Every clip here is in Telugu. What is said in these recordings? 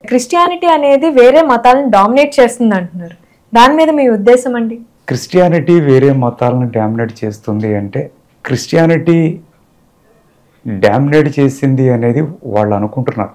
క్రిస్టియానిటీ అనేది వేరే మతాలను డామినేట్ చేస్తుంది అంటున్నారు. దాని మీద మీ ఉద్దేశం అండి? క్రిస్టియానిటీ వేరే మతాలను డామినేట్ చేస్తుంది అంటే, క్రిస్టియానిటీ డామినేట్ చేసింది అనేది వాళ్ళు అనుకుంటున్నారు.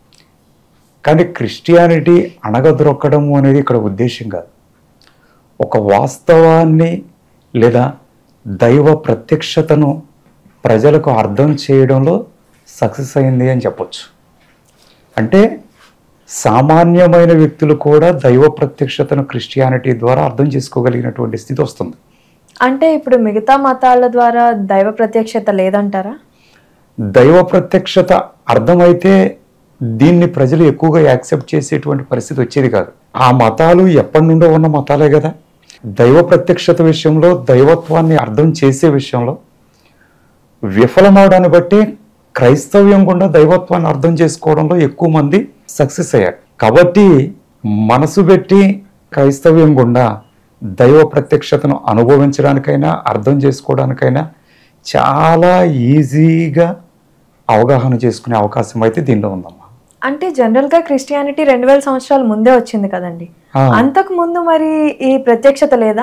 కానీ క్రిస్టియానిటీ అణగదొక్కడము అనేది ఇక్కడ ఉద్దేశం కాదు. ఒక వాస్తవాన్ని లేదా దైవ ప్రత్యక్షతను ప్రజలకు అర్థం చేయడంలో సక్సెస్ అయింది అని చెప్పొచ్చు. అంటే సామాన్యమైన వ్యక్తులు కూడా దైవ ప్రత్యక్షతను క్రిస్టియానిటీ ద్వారా అర్థం చేసుకోగలిగినటువంటి స్థితి వస్తుంది. అంటే ఇప్పుడు మిగతా మతాల ద్వారా దైవ ప్రత్యక్షత లేదంటారా? దైవ ప్రత్యక్షత అర్థమైతే దీన్ని ప్రజలు ఎక్కువగా యాక్సెప్ట్ చేసేటువంటి పరిస్థితి వచ్చేది కాదు. ఆ మతాలు ఎప్పటి నుండో ఉన్న మతాలే కదా. దైవ ప్రత్యక్షత విషయంలో, దైవత్వాన్ని అర్థం చేసే విషయంలో విఫలమవడాన్ని బట్టి క్రైస్తవ్యం కూడా దైవత్వాన్ని అర్థం చేసుకోవడంలో ఎక్కువ మంది సక్సెస్ అయ్యారు. కాబట్టి మనసు పెట్టి క్రైస్తవ్యం గుండా దైవ ప్రత్యక్షతను అనుభవించడానికైనా అర్థం చేసుకోవడానికైనా చాలా ఈజీగా అవగాహన చేసుకునే అవకాశం అయితే దీనిలో ఉందమ్మా. అంటే జనరల్గా క్రిస్టియానిటీ 2000 సంవత్సరాల ముందే వచ్చింది కదండి. అంతకు ముందు మరి ఈ ప్రత్యక్షత లేదా?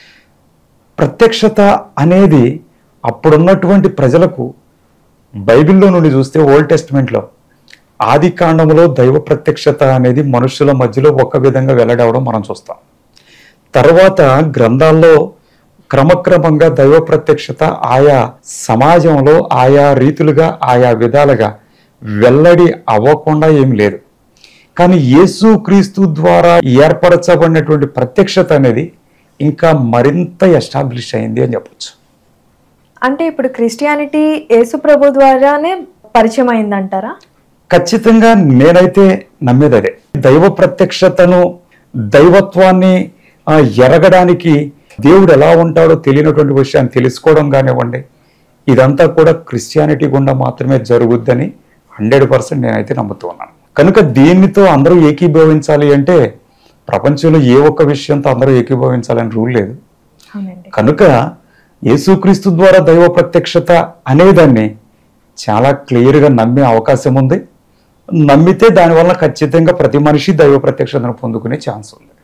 ప్రత్యక్షత అనేది అప్పుడున్నటువంటి ప్రజలకు బైబిల్లో నుండి చూస్తే ఓల్డ్ టెస్ట్మెంట్లో ఆది కాండములో దైవ ప్రత్యక్షత అనేది మనుషుల మధ్యలో ఒక విధంగా వెల్లడవడం మనం చూస్తాం. తర్వాత గ్రంథాల్లో క్రమక్రమంగా దైవ ప్రత్యక్షత ఆయా సమాజంలో ఆయా రీతులుగా ఆయా విధాలుగా వెల్లడి అవ్వకుండా ఏం లేదు. కానీ యేసు క్రీస్తు ద్వారా ఏర్పరచబడినటువంటి ప్రత్యక్షత అనేది ఇంకా మరింత ఎస్టాబ్లిష్ అయింది అని చెప్పొచ్చు. అంటే ఇప్పుడు క్రిస్టియానిటీ యేసు ప్రభు ద్వారానే పరిచయం అయిందంటారా? ఖచ్చితంగా నేనైతే నమ్మేది అదే. దైవ ప్రత్యక్షతను, దైవత్వాన్ని ఎరగడానికి దేవుడు ఎలా ఉంటాడో తెలియనటువంటి విషయాన్ని తెలుసుకోవడం కానివ్వండి, ఇదంతా కూడా క్రిస్టియానిటీ గుండా మాత్రమే జరుగుద్దని 100% నేనైతే నమ్ముతూ ఉన్నాను. కనుక దీనితో అందరూ ఏకీభవించాలి అంటే ప్రపంచంలో ఏ ఒక్క విషయంతో అందరూ ఏకీభవించాలని రూల్ లేదు. కనుక యేసుక్రీస్తు ద్వారా దైవ ప్రత్యక్షత అనేదాన్ని చాలా క్లియర్గా నమ్మే అవకాశం ఉంది. నమ్మితే దానివల్ల ఖచ్చితంగా ప్రతి మనిషి దైవ ప్రత్యక్షతను పొందుకునే ఛాన్స్ ఉంది.